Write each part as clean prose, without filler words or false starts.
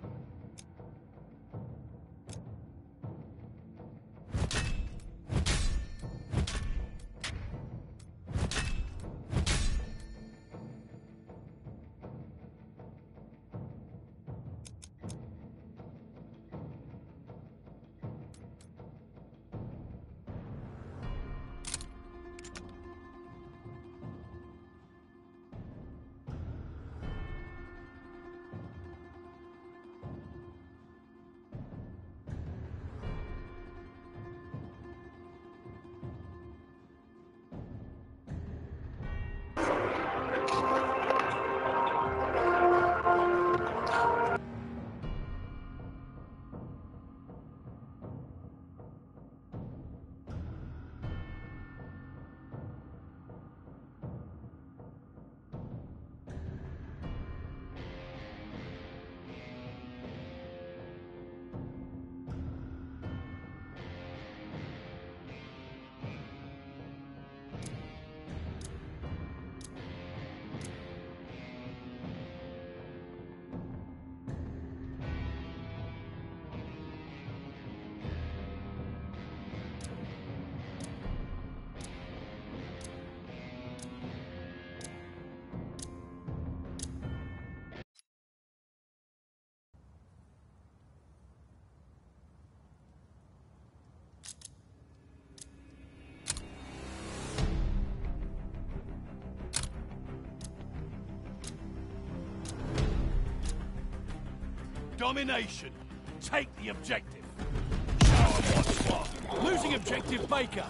Domination. Take the objective. Show 'em what's what. Losing objective Baker.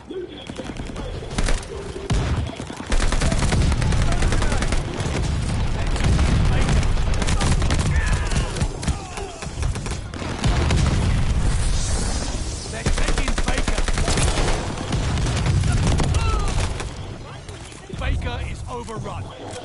They're taking Baker. Baker is overrun.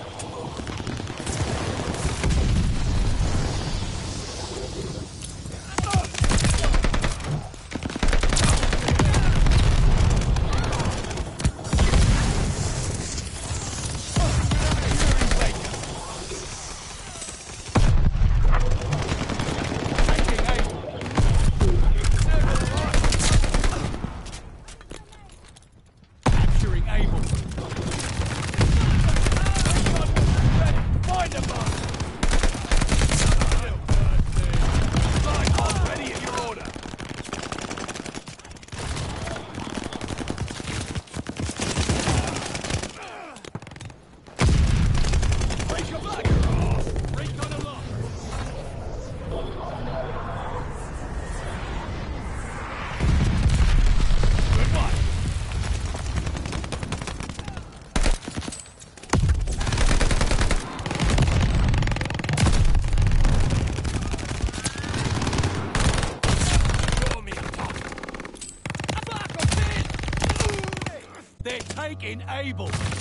They're taking Able.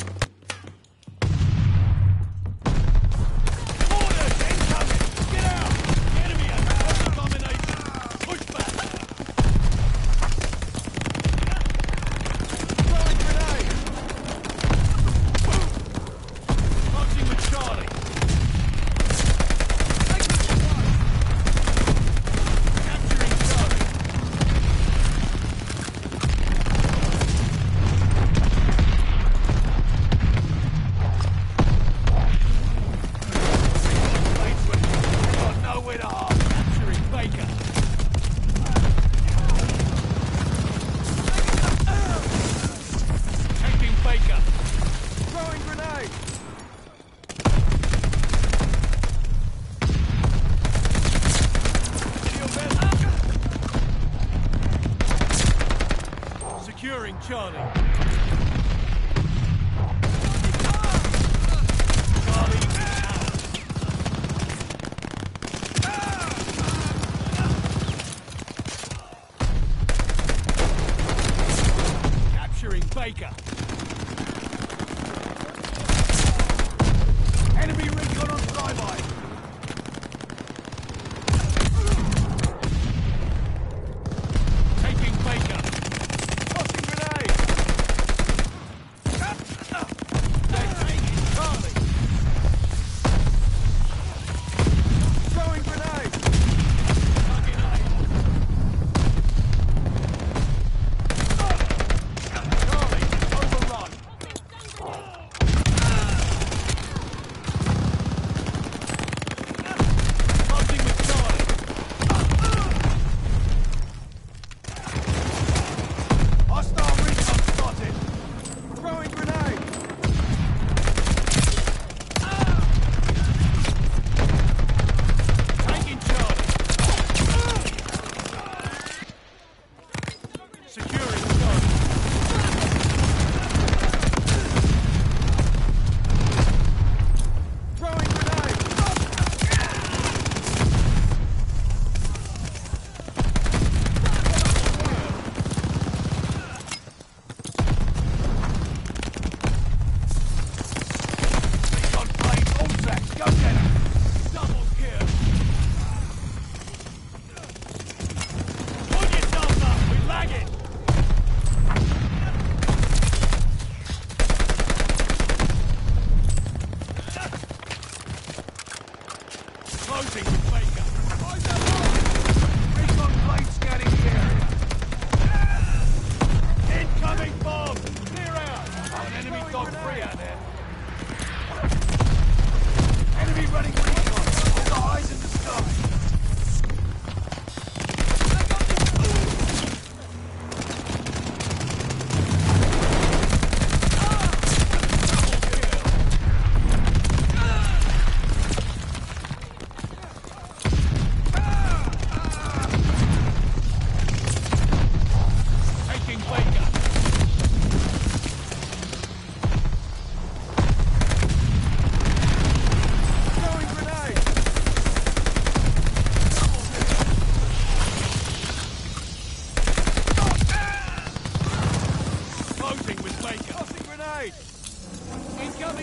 Orders incoming! Get out! The enemy has total domination. Push back! Throwing grenade! Marching with Charlie. Capturing Charlie.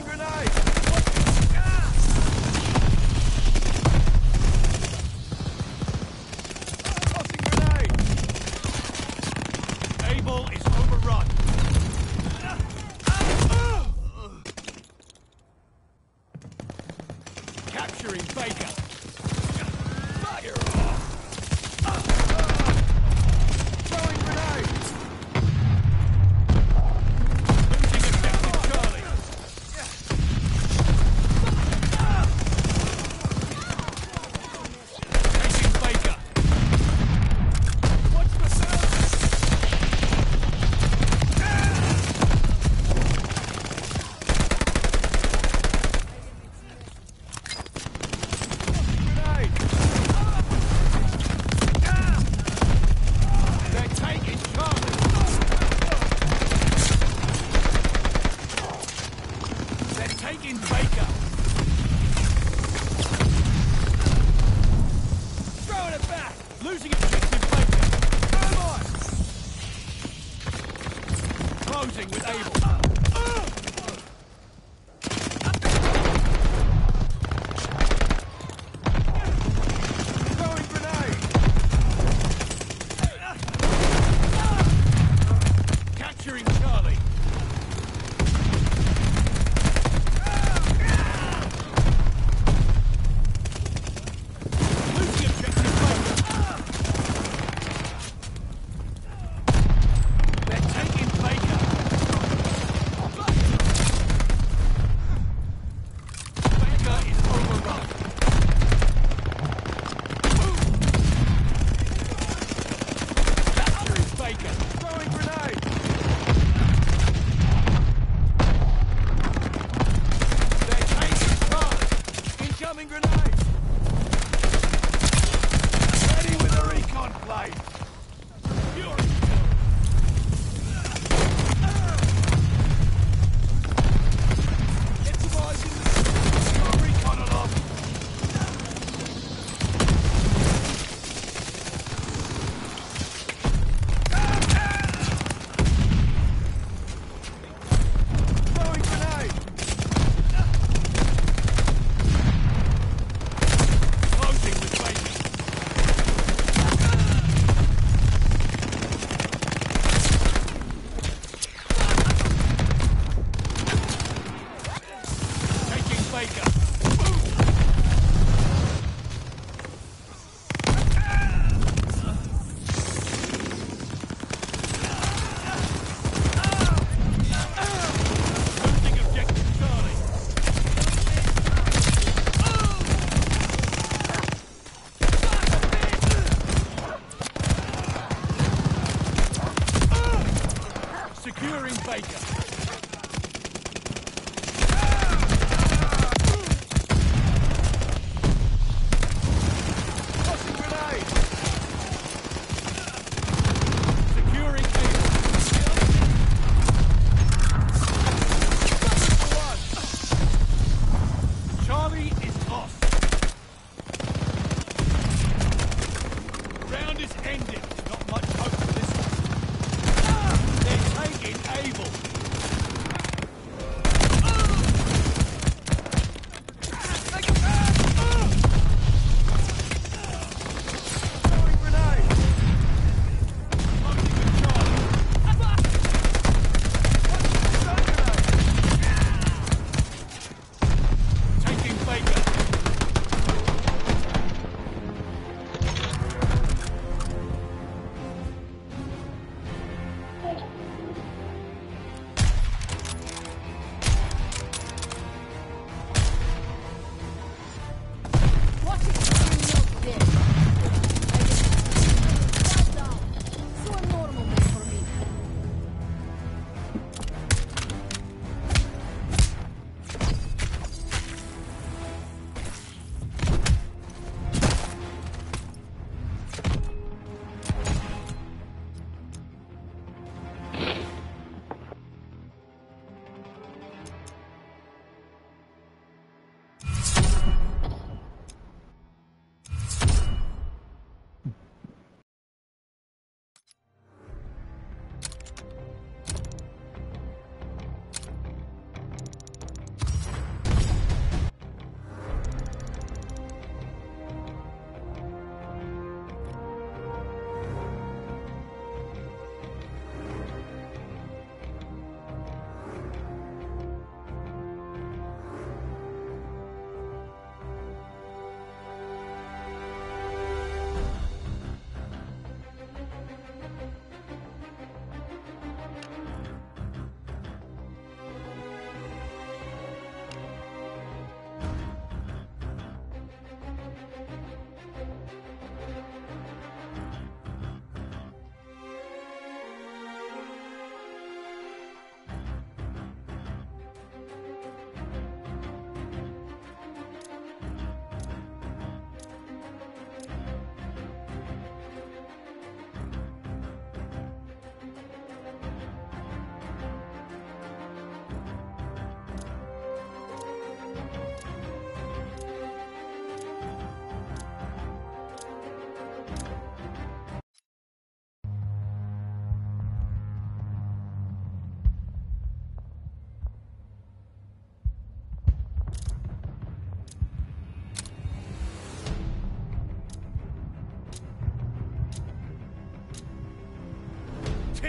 Incoming grenade! Tossing grenade! Able is overrun. Capturing Baker. Fire off! Throwing grenades! Losing objective Charlie. Taking Baker. Watch the surface! Grenade! They're taking Charlie. They're taking Baker. Throwing it back. Losing objective Baker. Come on. Closing with Able. Throwing grenade. Capturing Charlie. Losing objective Baker. They're taking Baker. Baker is overrun. Capturing Baker. Throwing grenade. They're taking Charlie. Incoming grenade. Ready with a recon plate. Fury. Get some eyes in the got a recon along. Throwing grenade. Closing with Baker. Taking Baker. Losing objective Charlie. Securing Baker.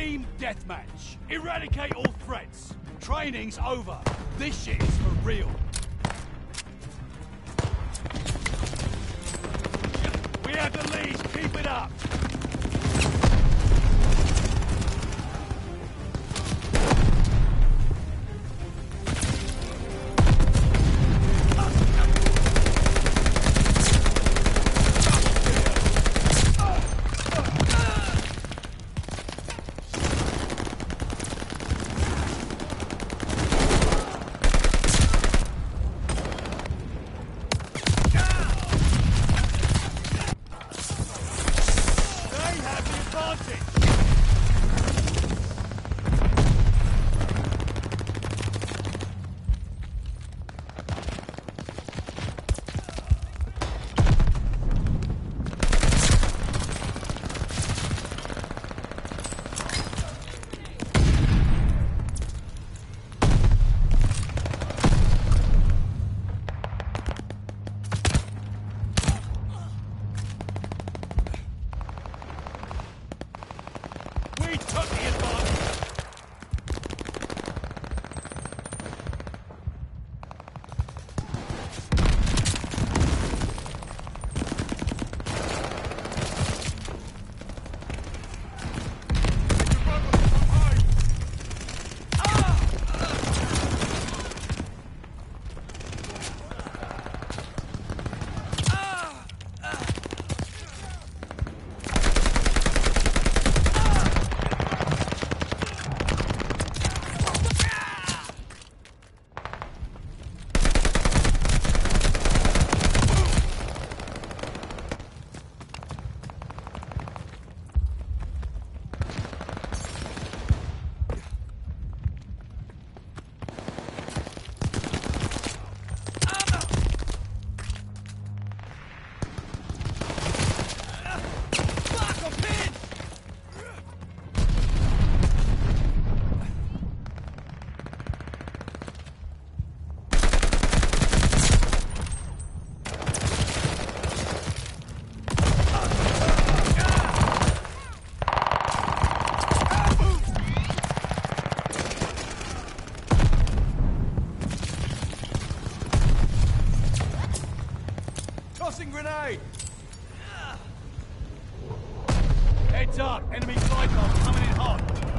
Team deathmatch. Eradicate all threats. Training's over. This shit is for real. We have the lead. Keep it up. Grenade! Heads up! Enemy glide bomb coming in hot!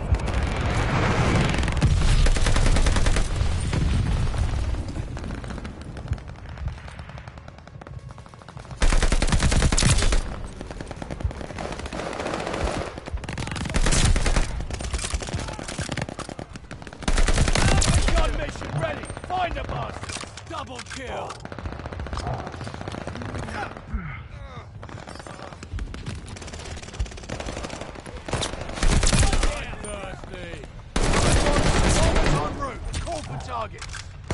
Gun mission ready! Find the bastards! Double kill! Target.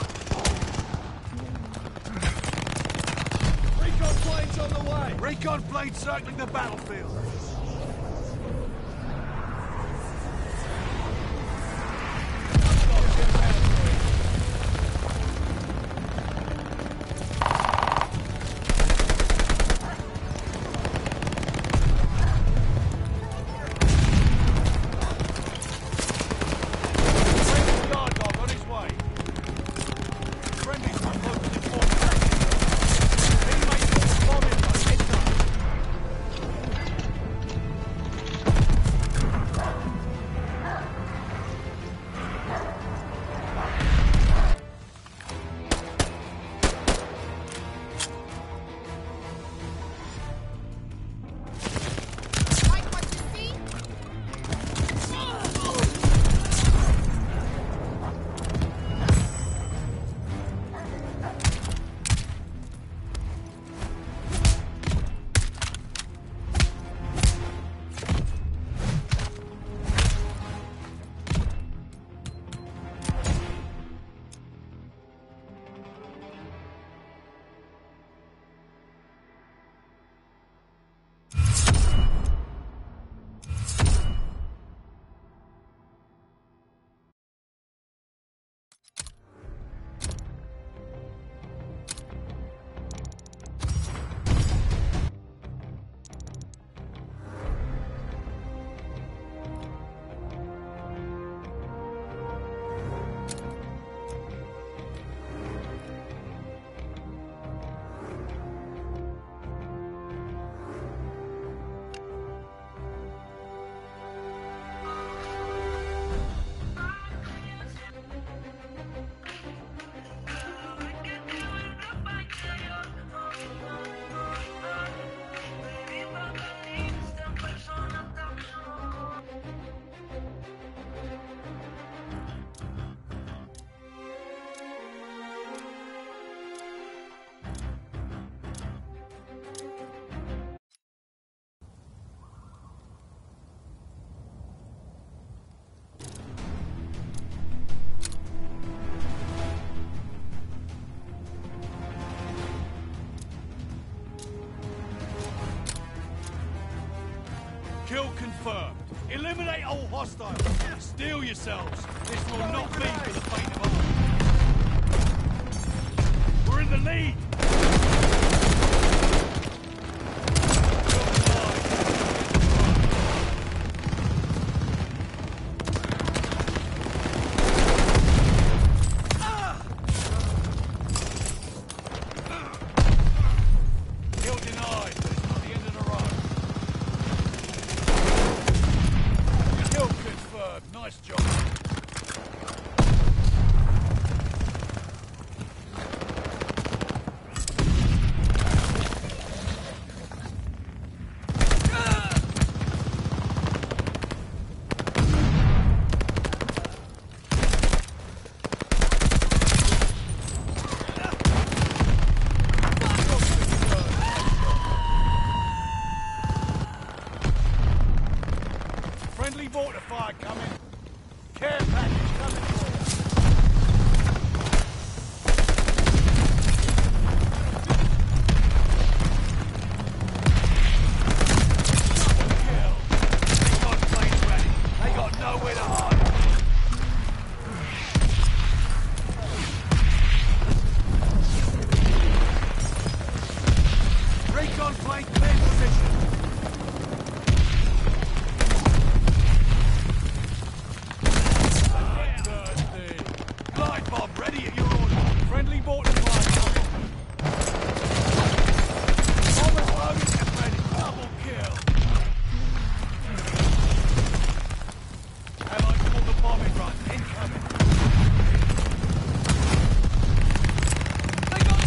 Recon planes on the way! Recon planes circling the battlefield. Kill confirmed. Eliminate all hostiles. Steel yourselves. This will not be for the faint of heart. We're in the lead. Mortar fire coming. Care package coming for kill. They got planes ready. They got nowhere to hide. Recon plane clear position. Ready at your order. Friendly mortar fire coming. Bombers loaded and ready. Double kill. Allies pull the bombing run. Incoming. They got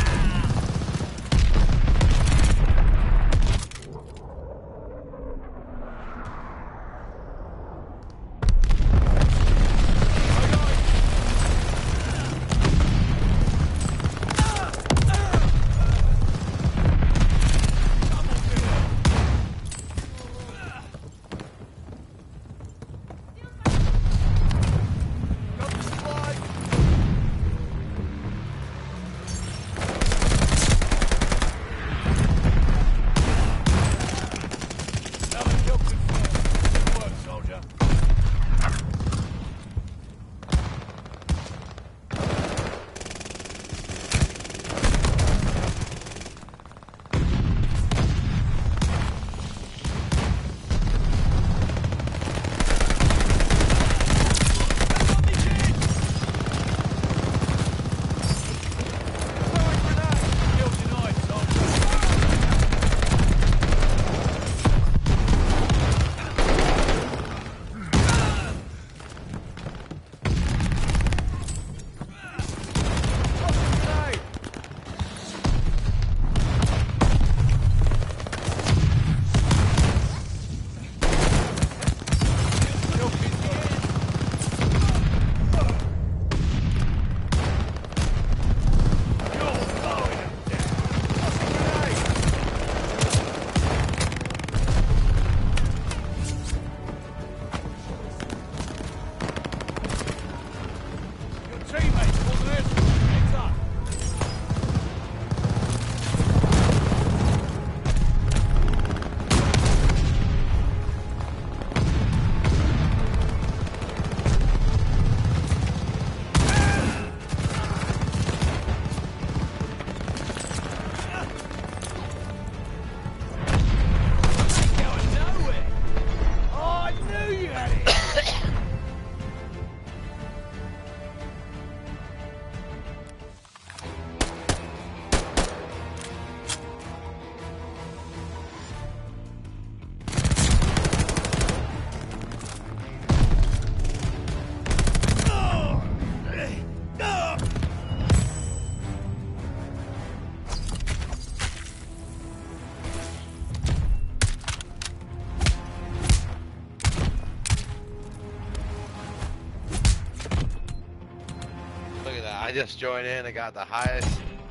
I just joined in. I got the highest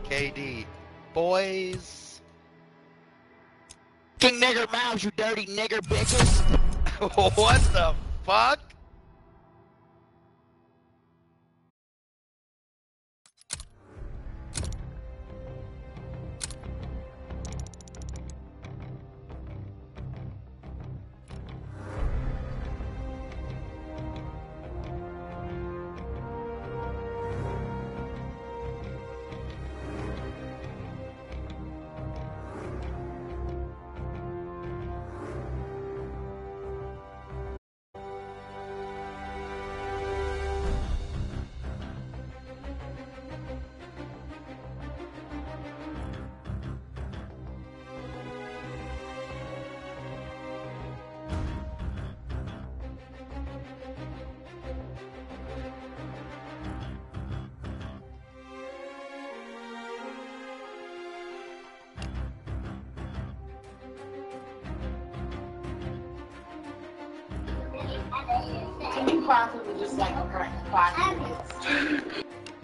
KD. Boys. King nigger mouths, you dirty nigger bitches. What the fuck? possibly just like a 5 minutes.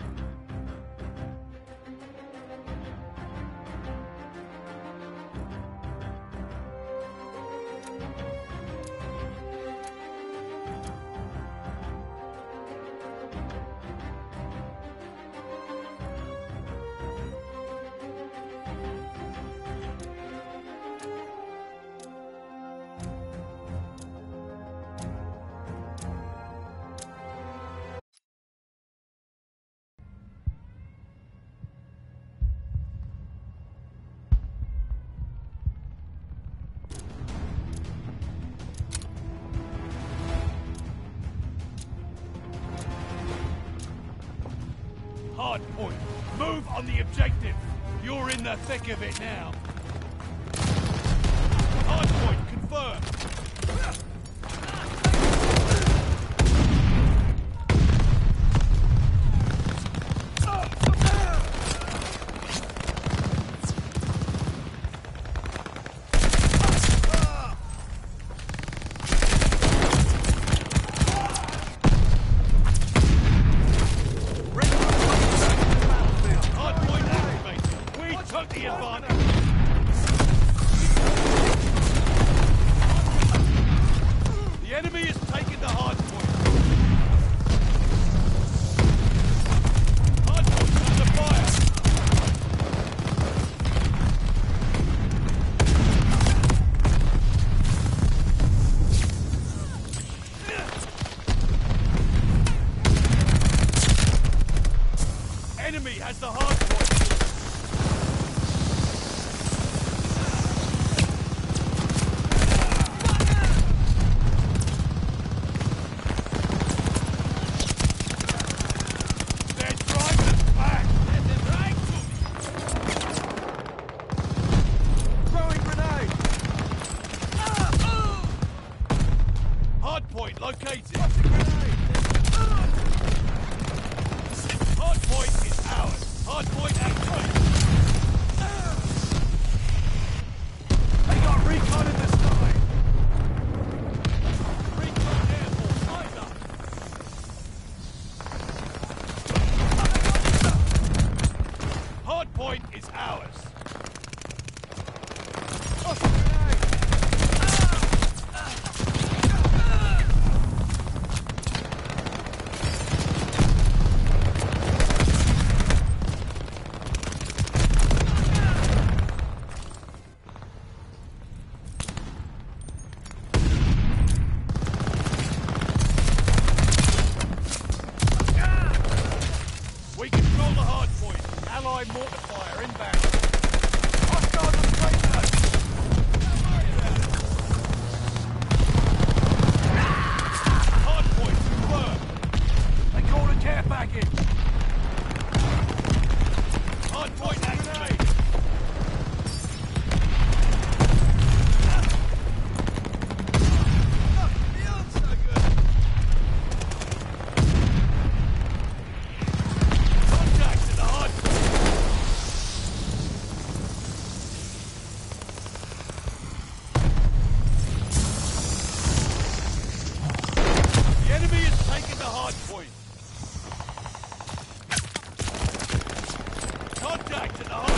Hard point. Move on the objective. You're in the thick of it now. Hard point confirmed. The advantage. The enemy is taking the hard point. Hard point under fire. Enemy has the hard point. Hardpoint located. Hardpoint is ours. Hardpoint activated. They got recon in the sky. Recon Air Force, eyes up. Hardpoint is ours. We control the hard point. Allied mortar fire inbound. Hostile on the plane. Don't worry about it. Hard point confirmed. They call a care package. Hard point activated. Contact at the hard.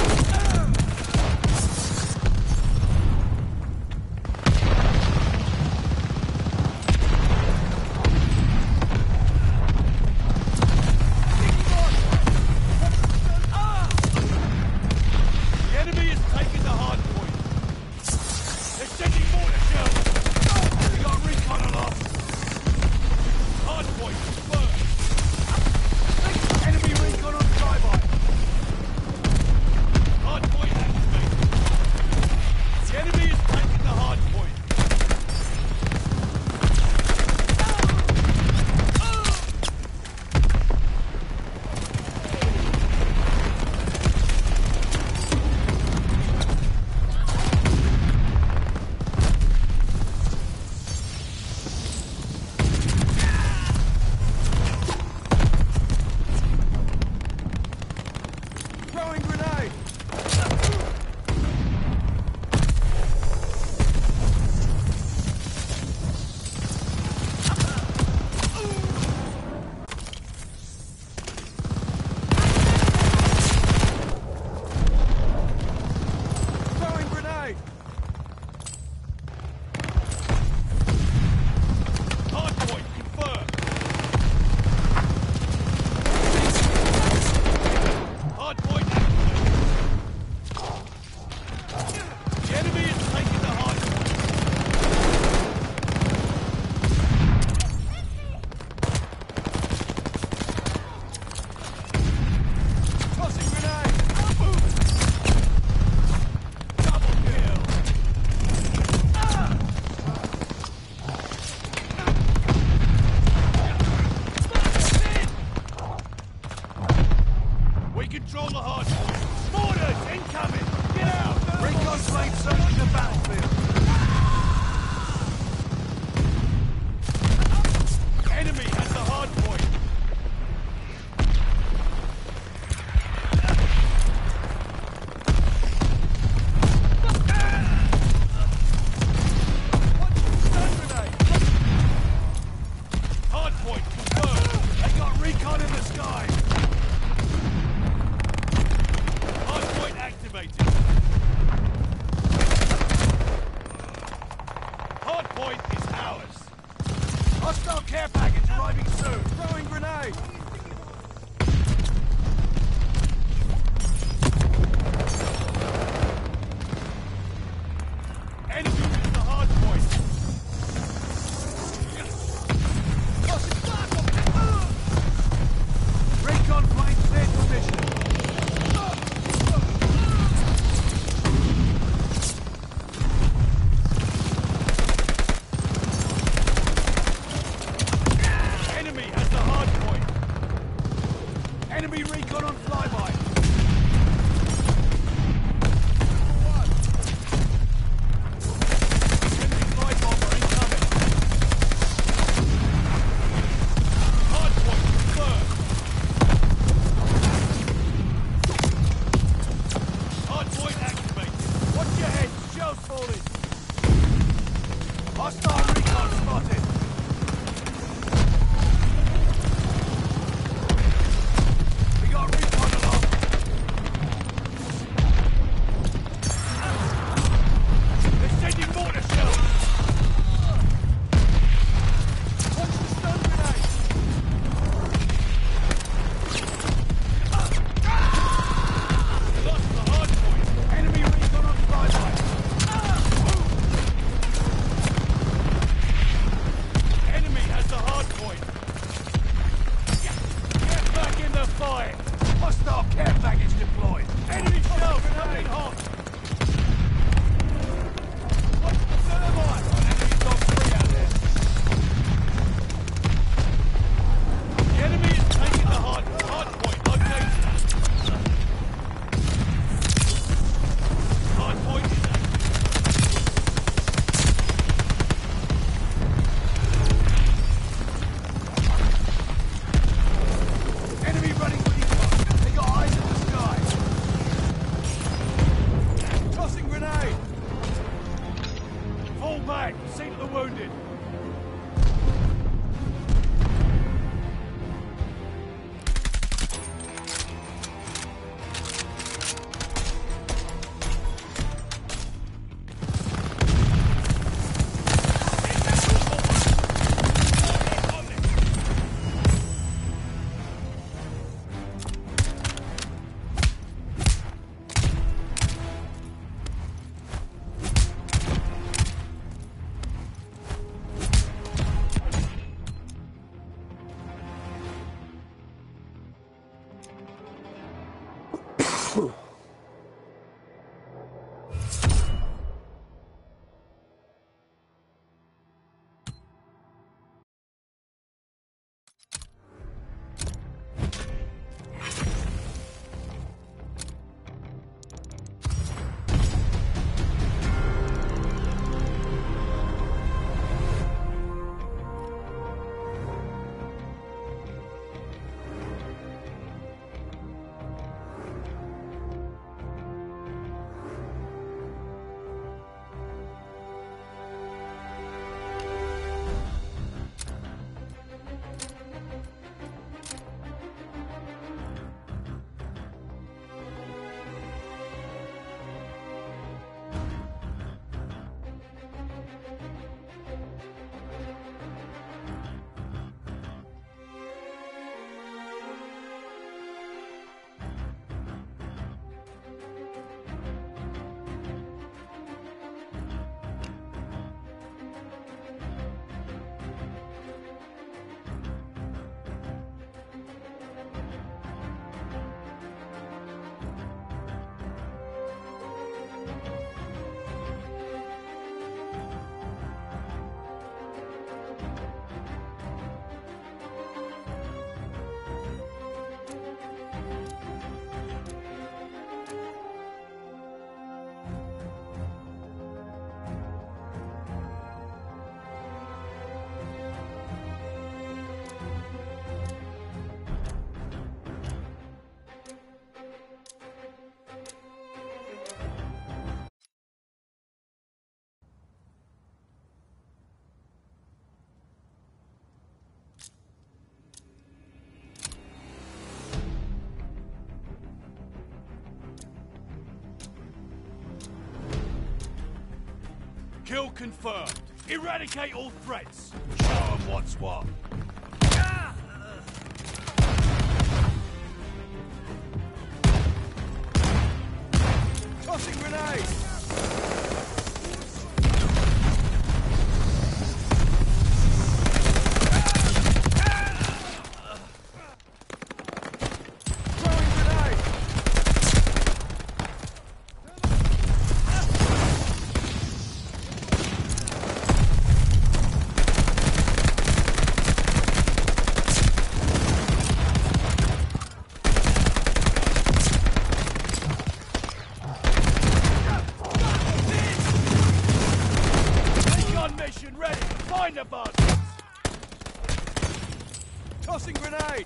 The enemy is taking the hard point. They're sending mortar shells. We got recon on us. Hard point confirmed. Enemy recon on flyby. We control the hard point. Mortars incoming! Get out! Recon plane searching the battlefield. Enemy has the hard point. Stun grenade! Hard point confirmed. They got recon in the sky. Hard point activated. Hard point is ours. Hostile care package arriving soon. Throwing grenade! Enemy is the hard point. Tossing flak! Recon plane cleared for mission. Enemy has the hard point. Enemy recon on flyby. Enemy fly bomber incoming. Hard point confirmed. Hard point activated. Watch your head, shells falling. Hostile recon spotted. We got recon along. They're sending mortar shells. Watch the stun grenade! Lost the hard point. Enemy recon on flyby. Enemy has the hard point. Get back in the fight. Hostile care package deployed. Enemy shells coming hot. Watch the thermite. Enemy dog 3 out there. The enemy is taking the hard point located. Hard point is active. Enemy running recon. They got eyes in the sky. Tossing grenade! Fall back. See to the wounded. confirmed. Eradicate all threats. Show them what's what. Tossing grenade! Throwing grenade! Recon mission ready. Find the bug. Tossing grenade!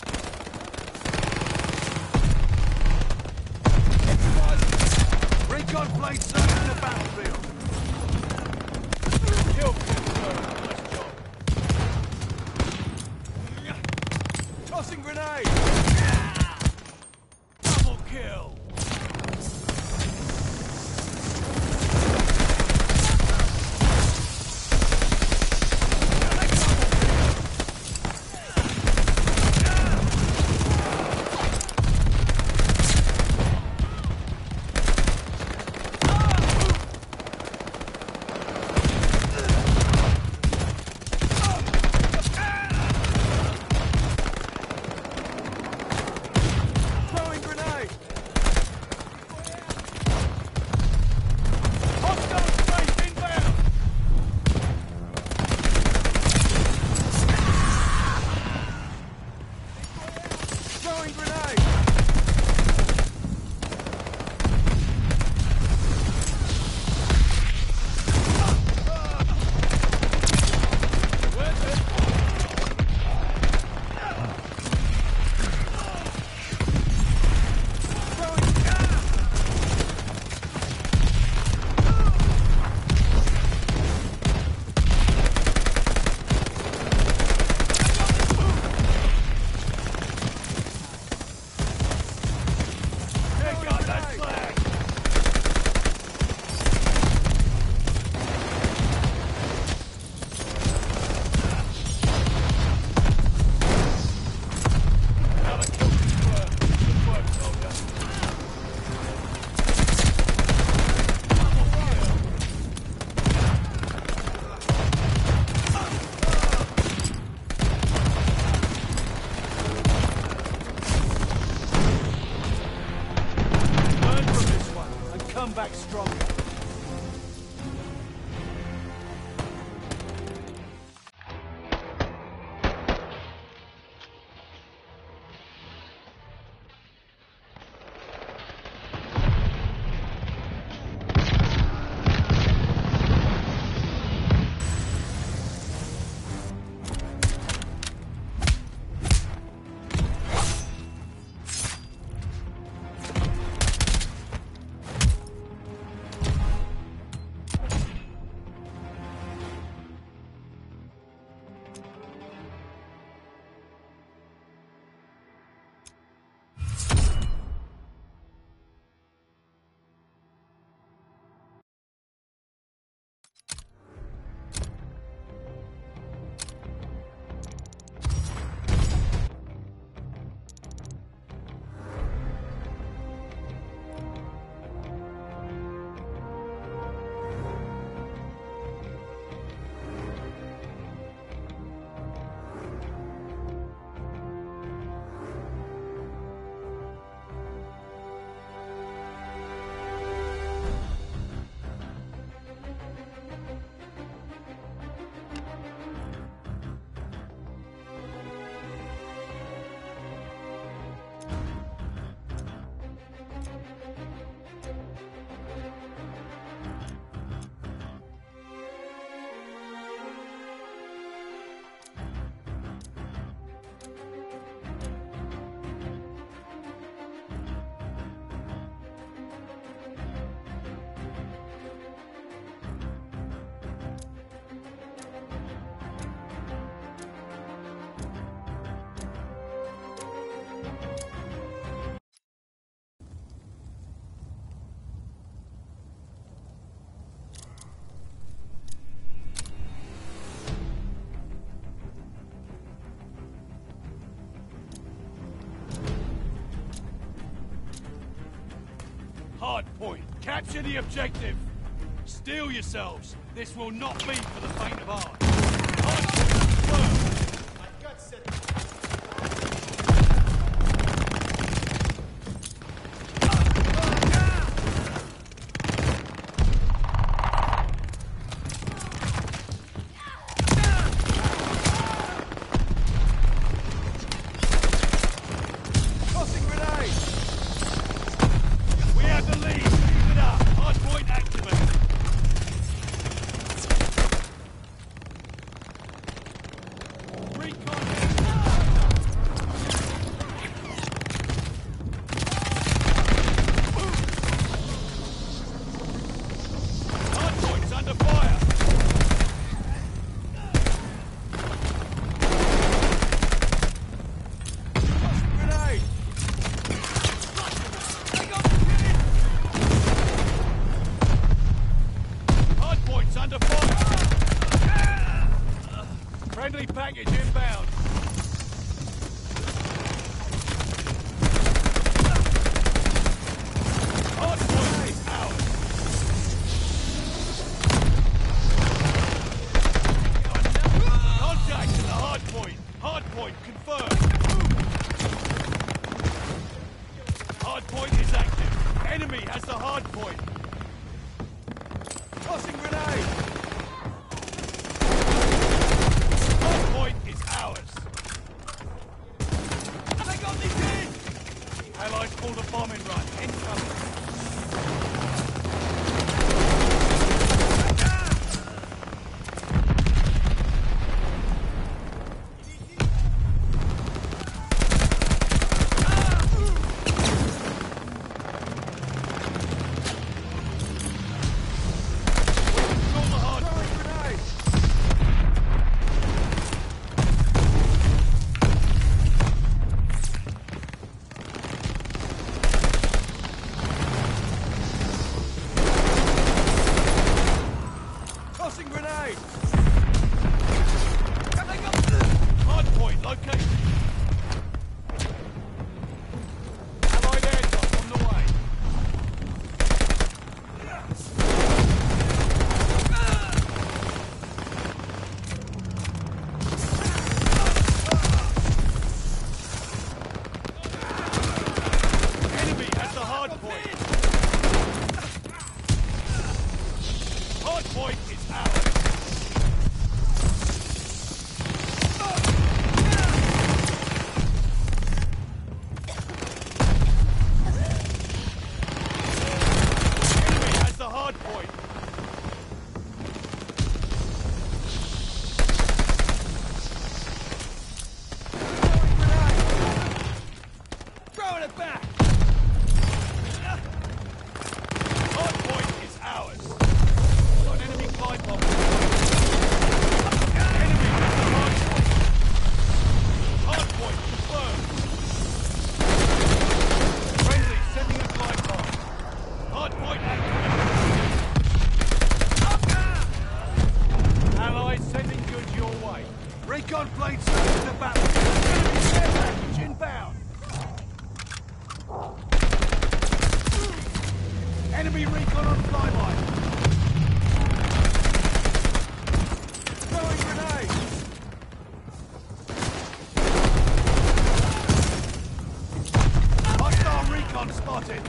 Recon plane searching the battlefield. Kill confirmed. Nice job. Tossing grenade! Double kill. Throwing grenade! Hostile straight inbound. Throwing grenade! Pick up that flag. Another kill confirmed. Good work, soldier. Double kill. Learn from this one and come back stronger. Hard point. Capture the objective. Steel yourselves. This will not be for the faint of heart. Hard point confirmed. Tossing grenade! We have the lead. Keep it up. Hard point activated. Recon. Hard point is under fire. Grenade! Hard point's under fire. Friendly package inbound. Hard point is out. Contact to the hard point. Hard point confirmed. Hard point is active. Enemy has the hard point. Tossing grenade! Hard point is ours. They got this in! Allies pulled a bombing run. Incoming. Control the hard point. Grenade! Tossing grenade! Hard point located. Allied aircraft on the way. Enemy has the hard point. Hard point is ours. Enemy has the hard point. Throwing it back! Hard point is ours. Got an enemy glide bomb. Enemy has the hard point. Hard point confirmed. Friendly sending a glide bomb. Hard point activated. Allies sending goods your way. Recon plane surge to battle. Enemy care package inbound. Enemy recon on flyby. Throwing grenade! Hostile recon spotted.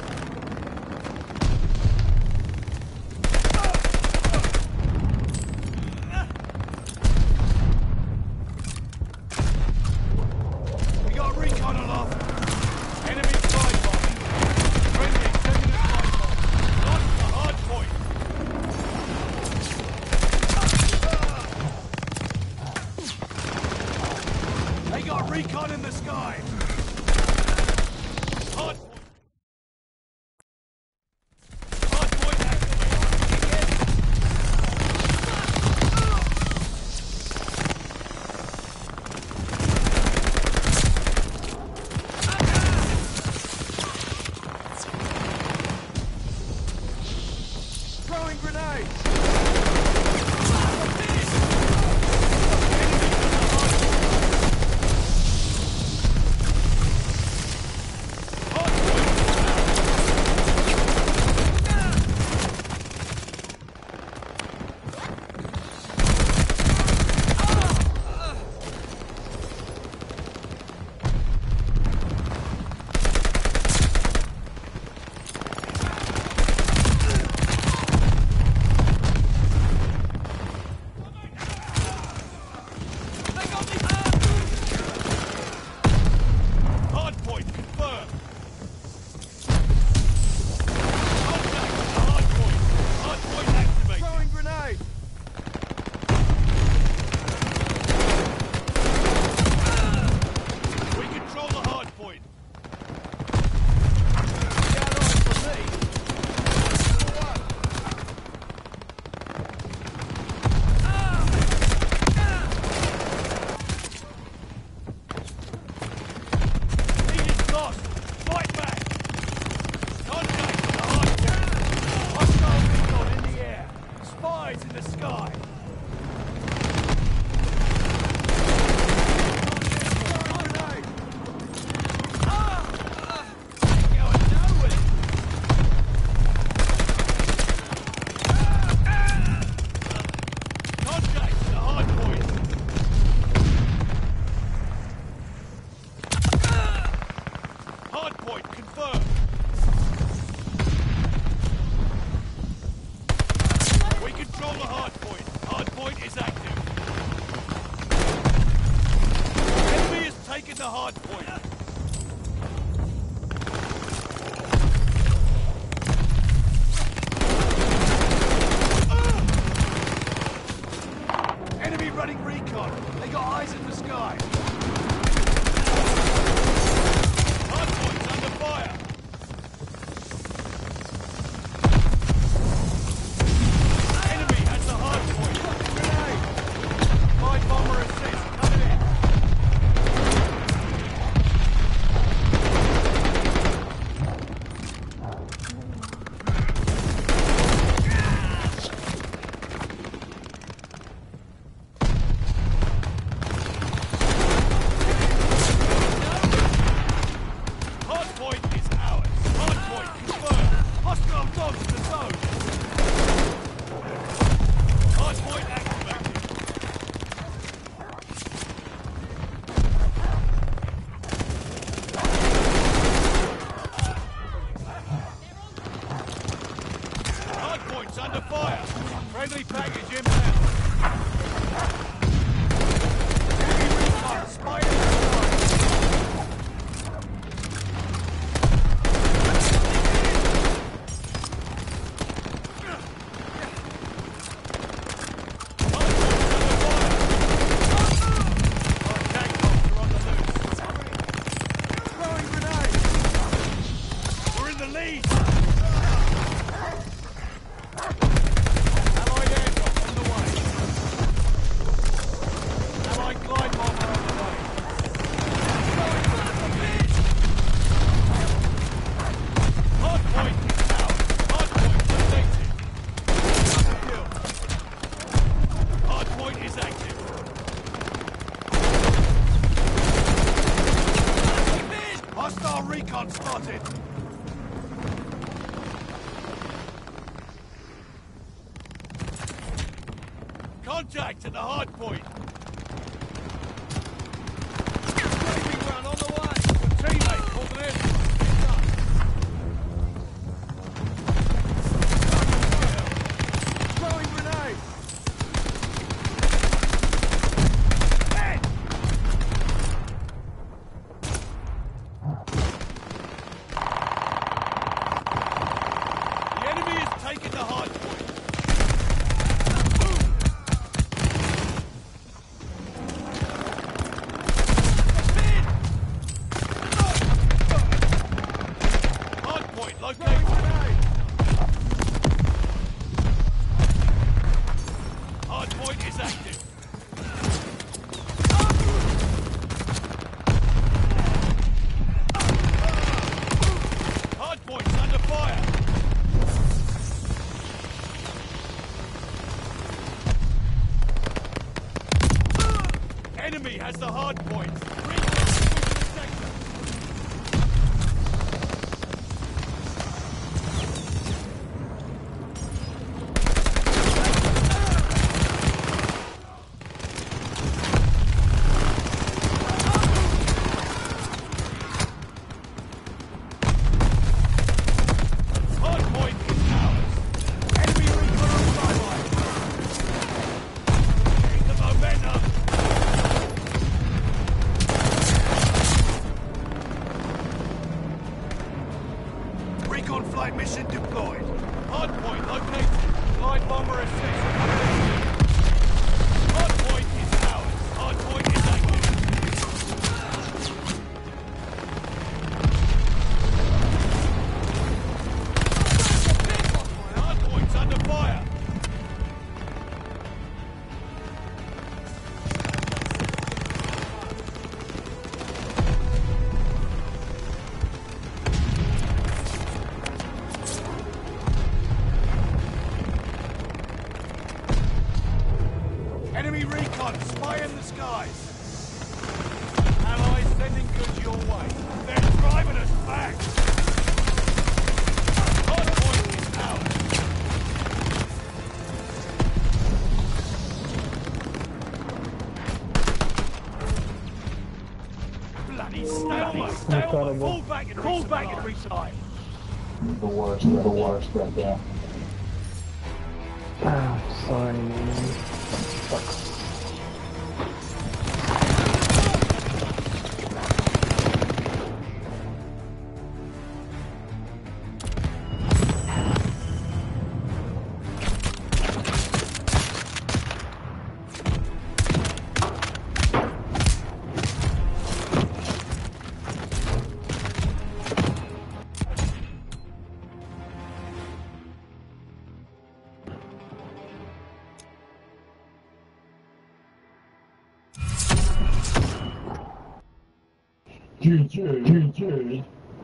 We got recon aloft. Enemy glide bomb. Friendly sending a glide bomb. Lost the hard point. They got recon in the sky. Hard Control the hard point. Hard point is active. Enemy has taken the hard point. Enemy running recon. They got eyes in the sky. Hard point's under fire. Enemy has the hard point. Grenade. Light bomber assist. Coming in. Hard point is ours. Hard point confirmed. Hostile dogs in the zone. Hard point activated. Hard point's under fire. Friendly package inbound. Enemy recon. Spy in the sky. Throwing grenade! We're in the lead! Allied airdrop on the way. Allied glide bomber on the way. Hard point is out. Hard point updated. Kill. Hard point is active. Hostile recon spotted. Contact at the hard point. Waving round on the way. Your teammate called an airstrike. Throwing grenade. Head. The enemy has taken the hard point. Hard point located. Hard point is active. Hard point's under fire. Enemy has the hard point. Recon pushing the sector. Hard point is ours. Enemy recon on sideline. Getting the momentum. Recon flight mission deployed. Hard point located. Glide bomber assist. Hard point is ours. Hard point is active. Hard point's under fire. Enemy recon, spy in the skies. Allies sending goods your way. They're driving us back. Hard point is ours. Bloody stalemate. Stalemate. Fall back and resupply. The worst right there. Oh, sorry, man. Fuck. GG.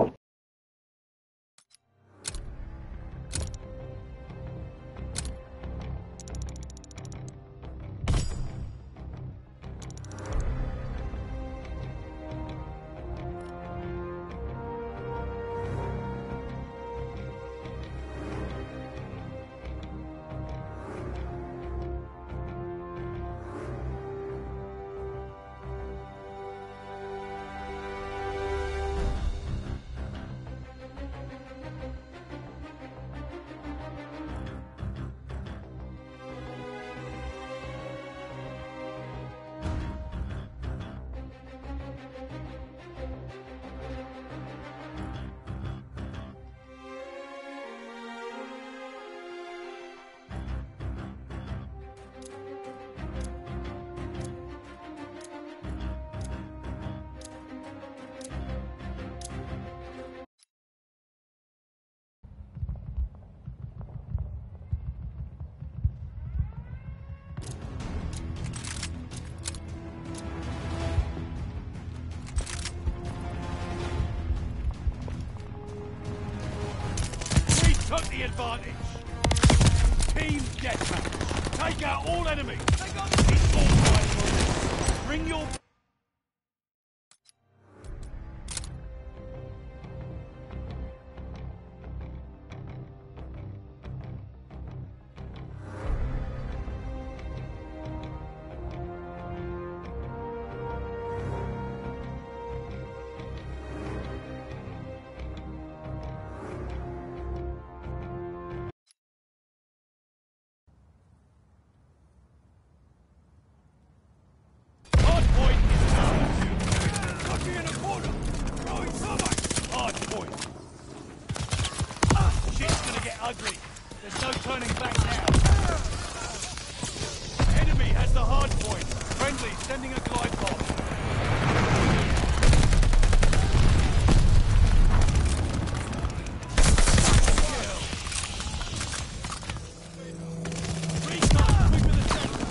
We took the advantage. Team deathmatch. Take out all enemies. Take out the people. Bring your... Hardpoint is ours. Lucky in a corner. Throwing cover. Hardpoint. Shit's gonna get ugly. There's no turning back now. Enemy has the hardpoint. Friendly sending a glide bomb. Recon, quick with the center.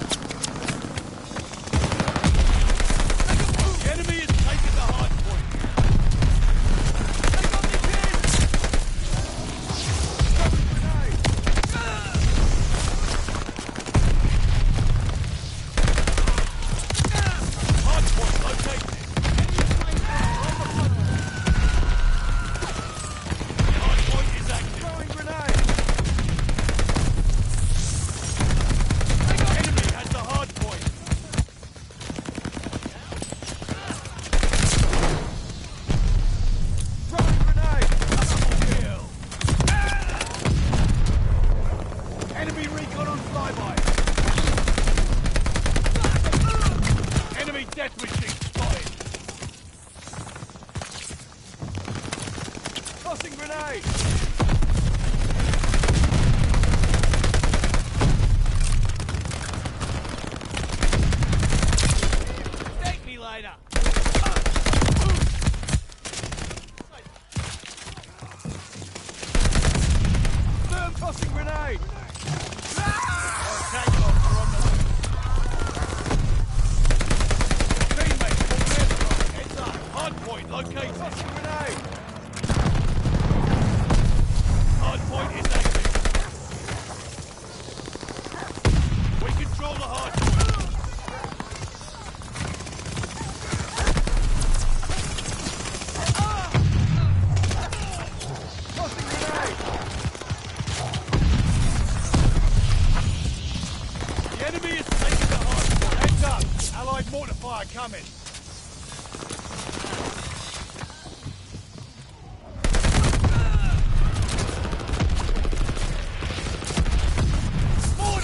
The enemy is taking the hard point. Take on the kids! Hard point located. Hard point is active. Throwing grenade! Enemy has the hard point. Throwing grenade! Kill. Enemy recon on flyby. Enemy death machine spotted. Tossing grenade! Thank me later. Firm tossing grenade! Tank bombs are on the way. Teammates pull their throw. Heads up. Hard point located. Tossing grenade! Hard point is active. We control the hard point. Tossing grenade! The enemy is taking the hard point. Heads up. Allied mortar fire coming. More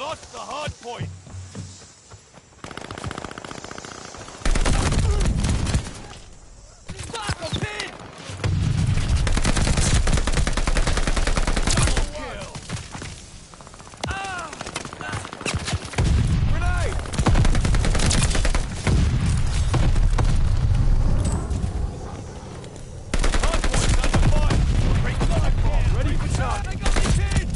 lost the hard point. Taco pin! Double kill! Grenade! Hard point under fire. Break live bomb. Ready for charge. They got me pinned.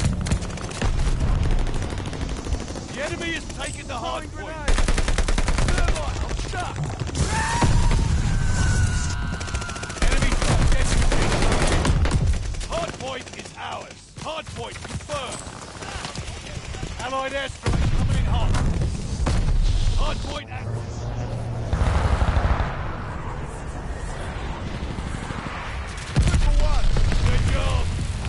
The enemy has taken the hard Throwing point. grenade! Thermite, I'm stuck. Enemy dropped everything. Hard point is ours. Hard point confirmed. Allied airstrike coming in hot. Hard point active. Good for one! Good job.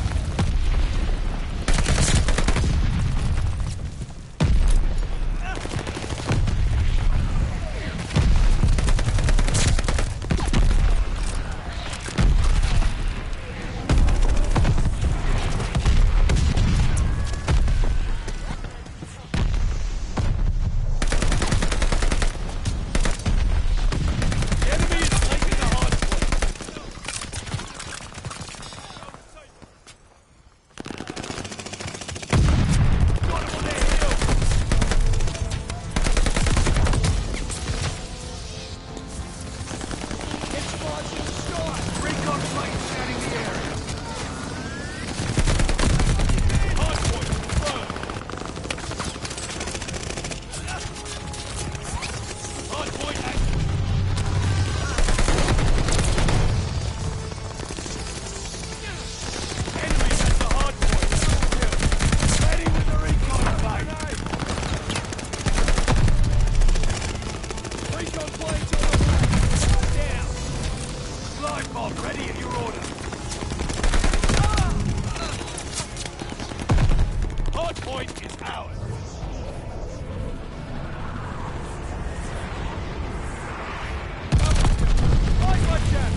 The enemy is taking the hard point. Got him on their heel. Explosion shot! Recon plane scanning the area. Hard point confirmed. Hard point active. Enemy has the hard point. Ready with the recon plane. Recon planes on the way! Down. Live bomb ready at your order. Hard point is ours. Right, my chap!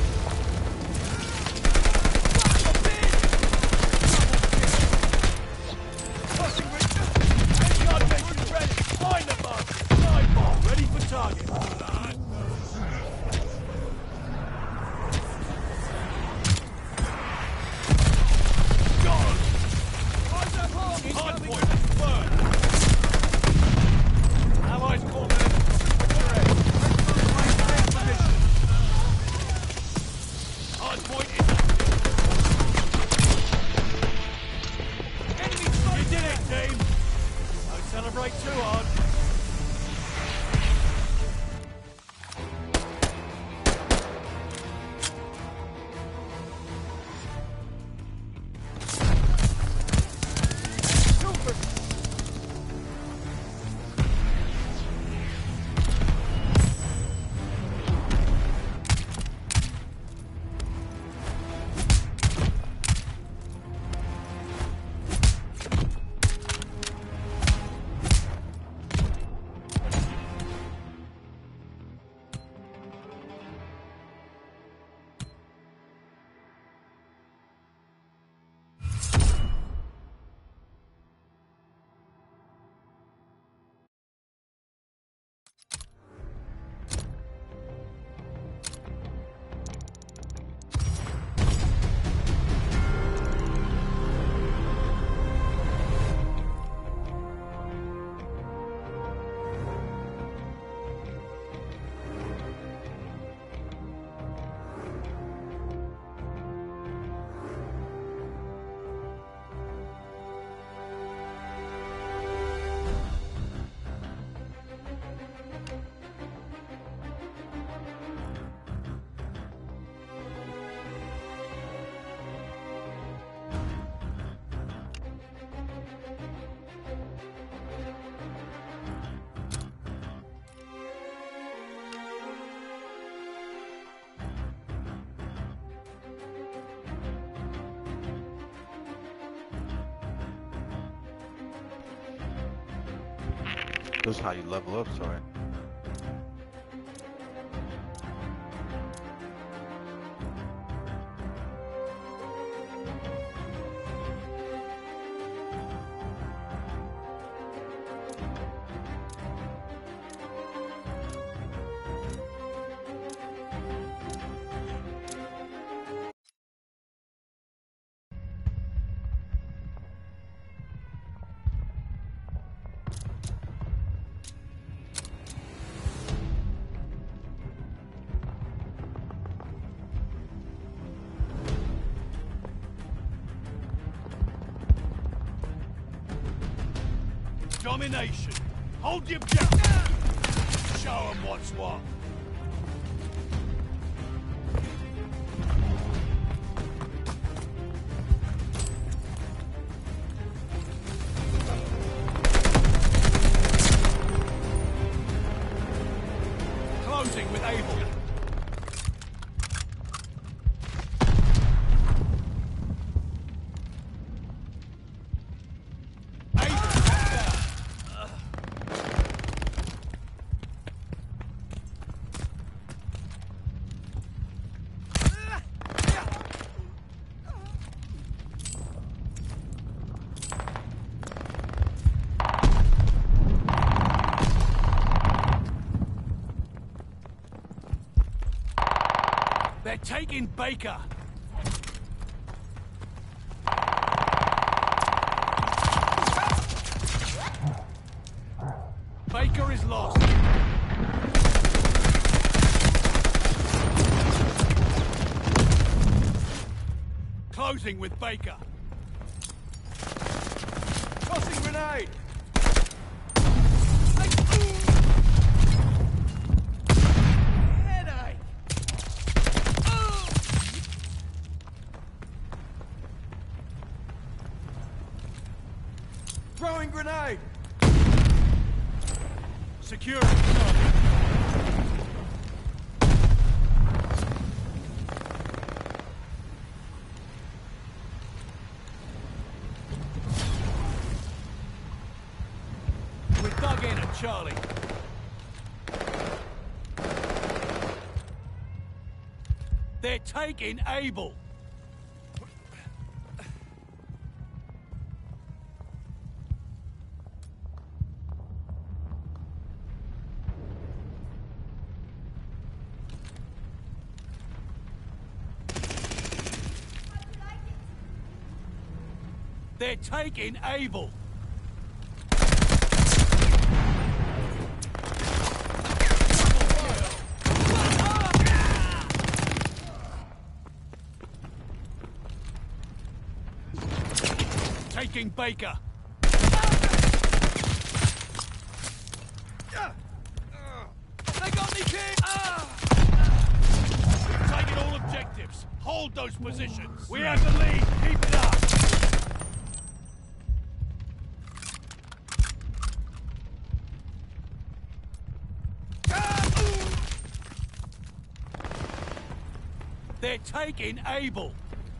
Tossing Richard. Vanguard mission ready. Find the bomb. Live bomb ready for target. Gone. Eyes up hard! Hard point confirmed. Allies cornered. Hard point is active. You did it, team. Don't celebrate too hard. This is how you level up, sorry. Domination. Hold the objective. Show them what's what. Closing with Able. They're taking Baker. Baker is lost. Closing with Baker. Tossing grenade. Throwing grenade! Security Charlie. We're dug in at Charlie. They're taking Able. They're taking Able. Taking Baker. They got me, kid! We've taken all objectives. Hold those positions. We have the lead. Keep it up. They're taking Able.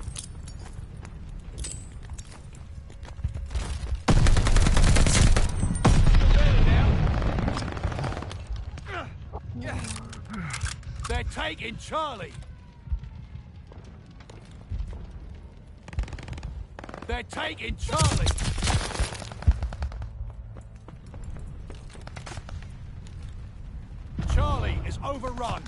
They're taking Charlie. They're taking Charlie. Charlie is overrun.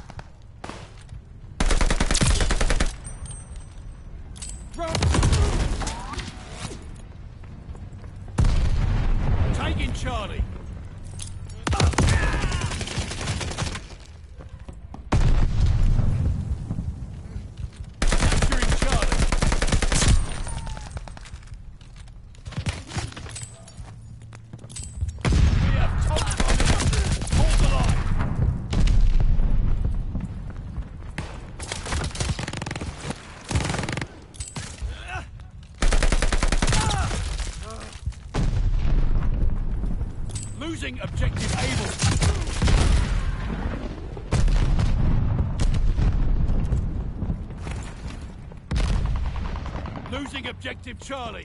Taking Charlie. Capturing Charlie. We have total dominance. Hold the line. Losing objective Able. Losing objective Charlie.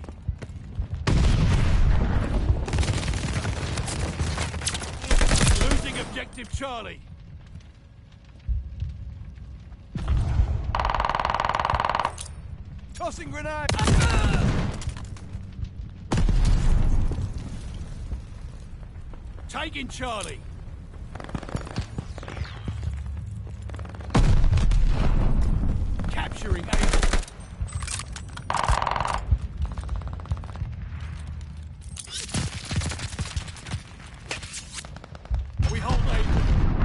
Losing objective Charlie. Tossing grenade. Taking Charlie. Capturing Able. We hold Able.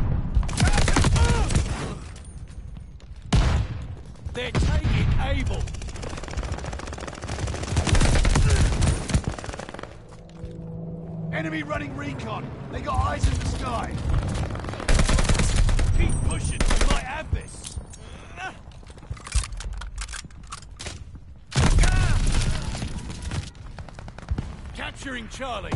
They're taking Able. Enemy running recon. They got eyes in the sky. Keep pushing. You might have this. Capturing Charlie.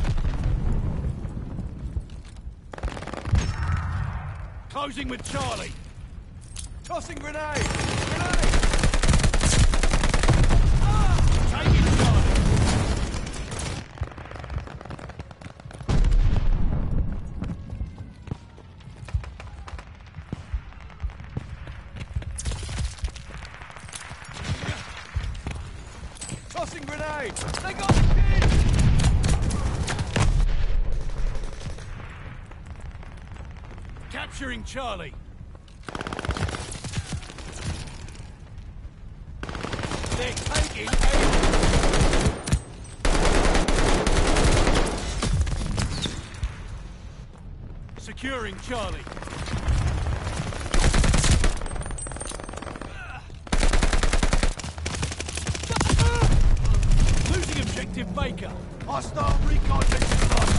Closing with Charlie. Tossing grenade! Grenade! Taking Charlie. Tossing grenade! They got the kid! Capturing Charlie. They're taking aim. Securing Charlie. Losing objective Baker. Hostile recon mission lost.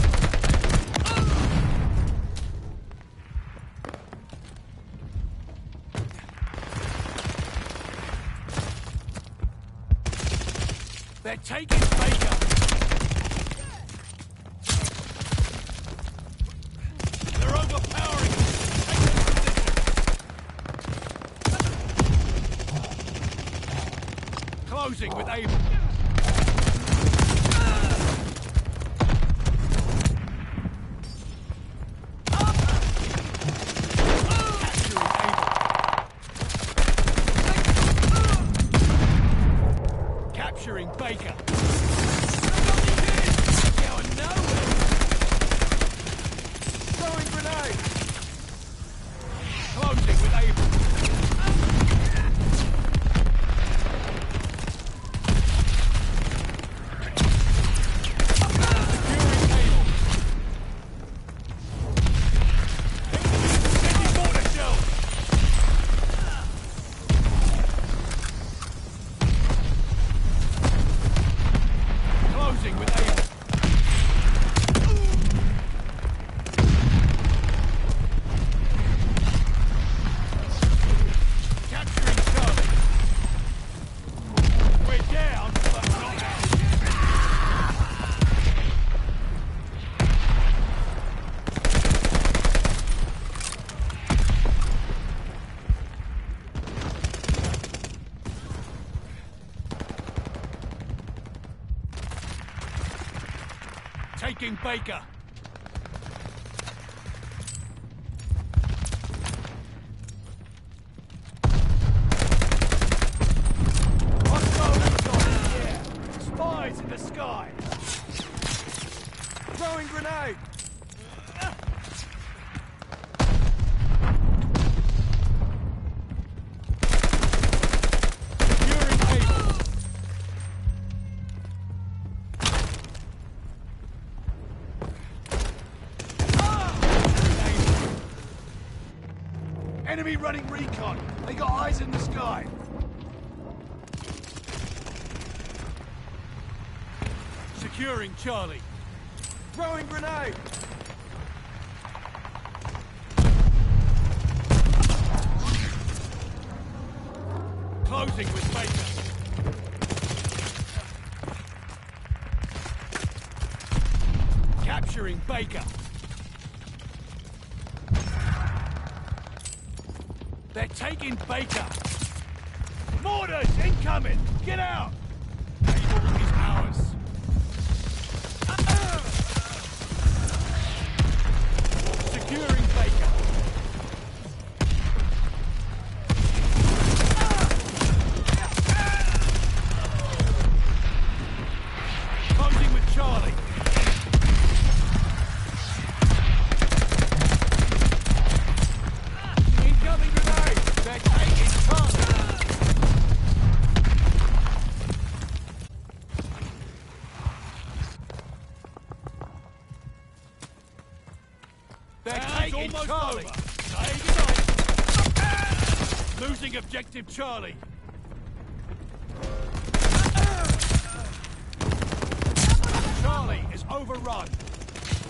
They're taking Baker. They're overpowering. Take their position. Closing with Able. Capturing Baker. Going nowhere. Throwing grenade. Closing with Able. Securing Able. Sending mortar shells. Closing with Able. Capturing Charlie. We're down, but not out. Taking Baker. Hostile recon in the air. Spies in the sky. Throwing grenade. Securing Able. Enemy running recon. They got eyes in the sky. Securing Charlie. Throwing grenade. Closing with Baker. Capturing Baker. They're taking Baker. Mortars incoming! Get out! Able is ours. Securing Baker. Closing with Charlie. Incoming grenade! They're taking Charlie. They're taking Charlie. Say goodnight. Losing objective Charlie. Charlie is overrun.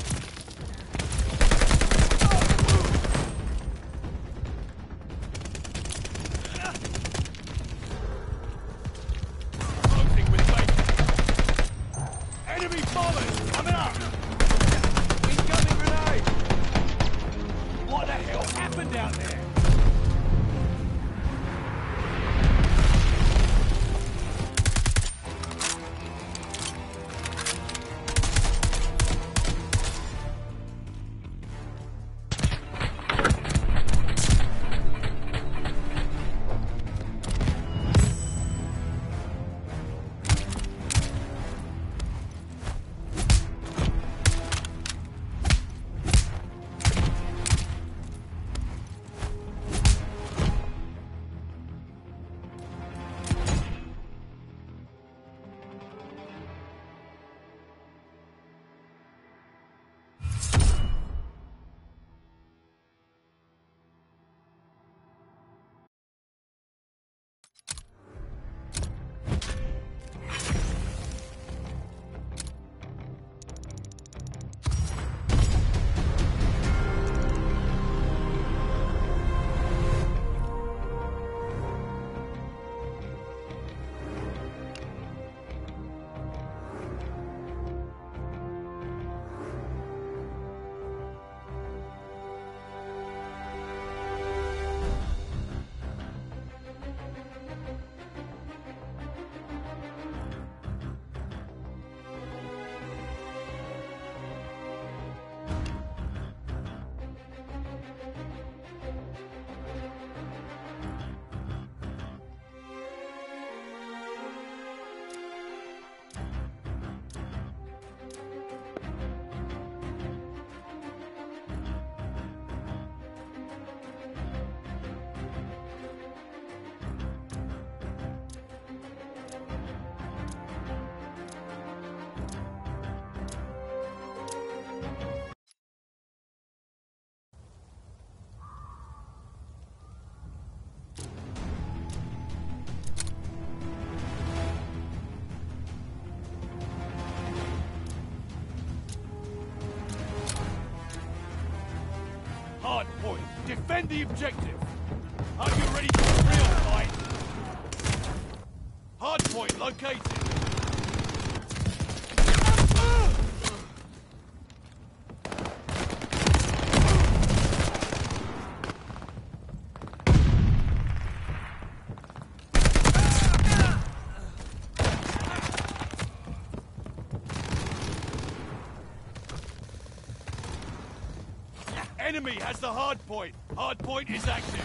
Defend the objective. Are you ready for a real fight? Hardpoint located. Enemy has the hard point. Hard point is active.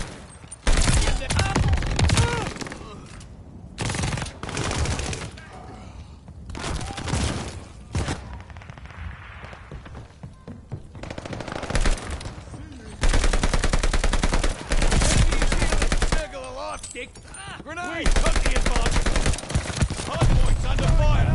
Circle aloft, Dick. Grenade! We took the advantage. Hard point's under fire.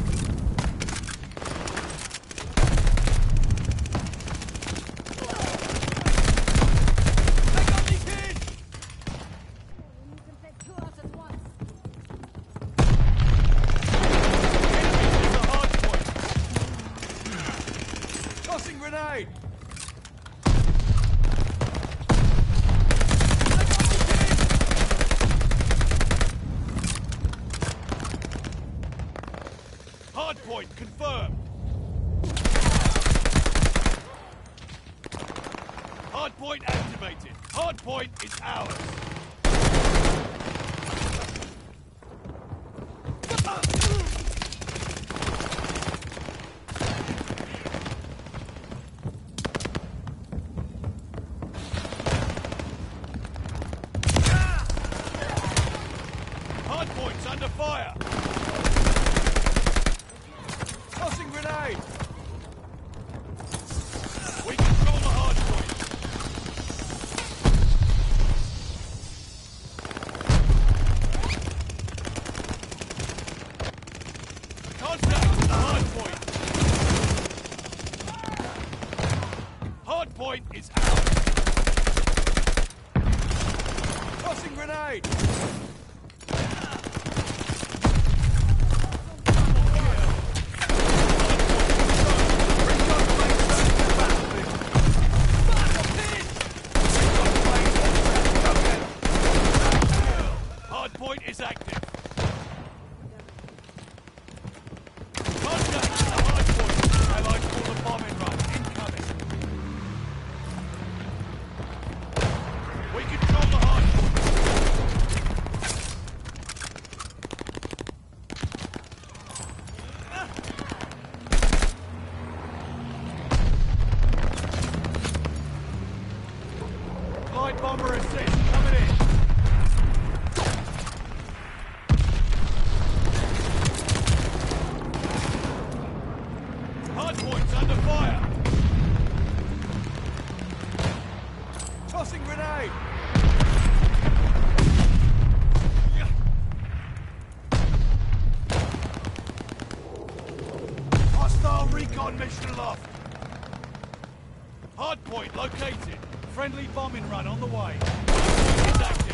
Grenade! Hardpoint confirmed. Hardpoint activated. Hardpoint is ours. Hardpoint's under fire. Tossing grenade. We control the hardpoint. Contact with the hardpoint. Hardpoint is out. Tossing grenade. Hardpoint is active. Contact with the hardpoint. Allied call the bombing run. Incoming. We control the hardpoint. Light bomber assist coming in. Hardpoint's under fire. Tossing grenade. Hostile recon mission aloft. Hardpoint located. Friendly bombing run on the way. It's active.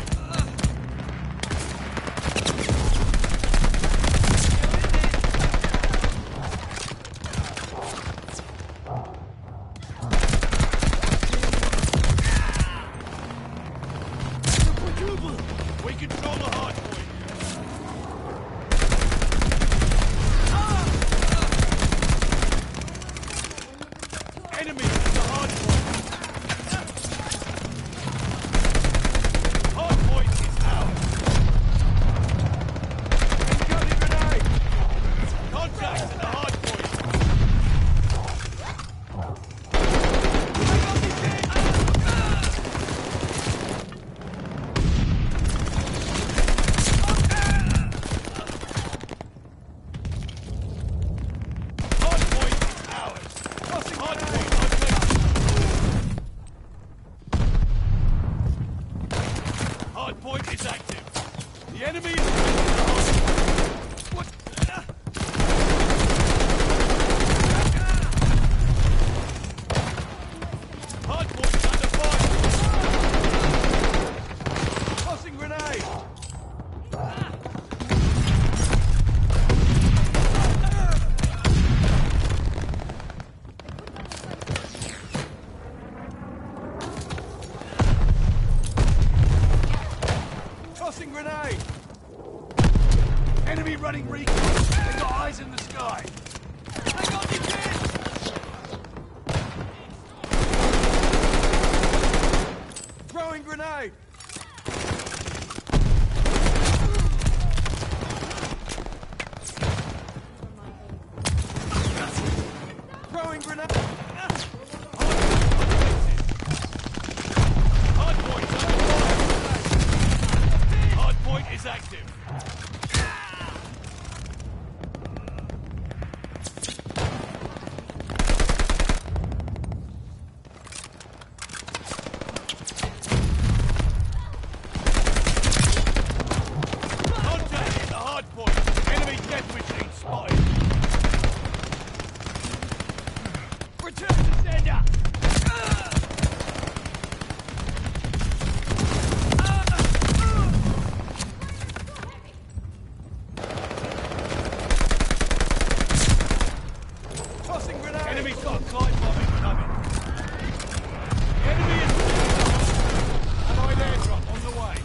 We control the hardpoint. Enemy at the hardpoint. Hardpoint Throwing grenade! Hardpoint under fire. Hardpoint is active. Contact in the hardpoint. Enemy death machine spotted. Return to sender! Tossing grenade! Enemy's got a Clyde bomb incoming. Enemy is Allied airdrop on the way.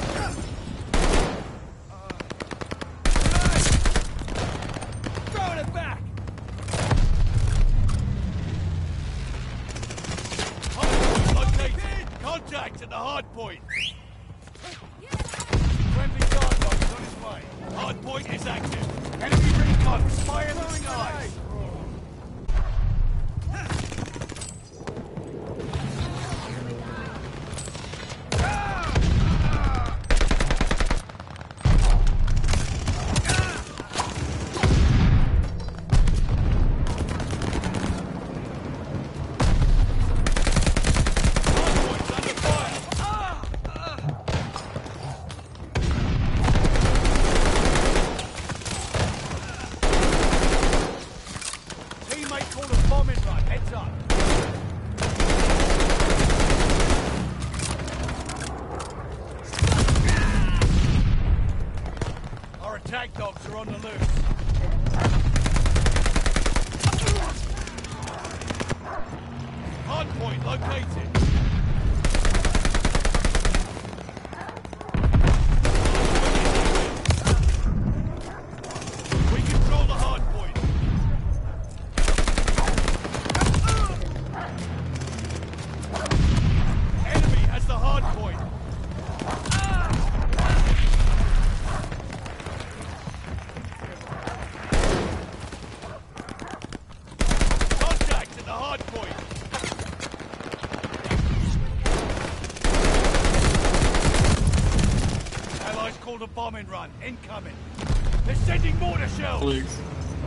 Throwing it back! Hardpoint located. Contact at the hardpoint. Friendly guard dog is on his way. Hardpoint is active. Enemy recon. Spy in the skies. Hardpoint's under fire. Teammate called a bombing run. Heads up. Our attack dogs are on the loose. Hardpoint located. We control the hardpoint. Enemy has the hardpoint. Contact at the hardpoint. Allies called a bombing run. Incoming. They're sending mortar shells. Please.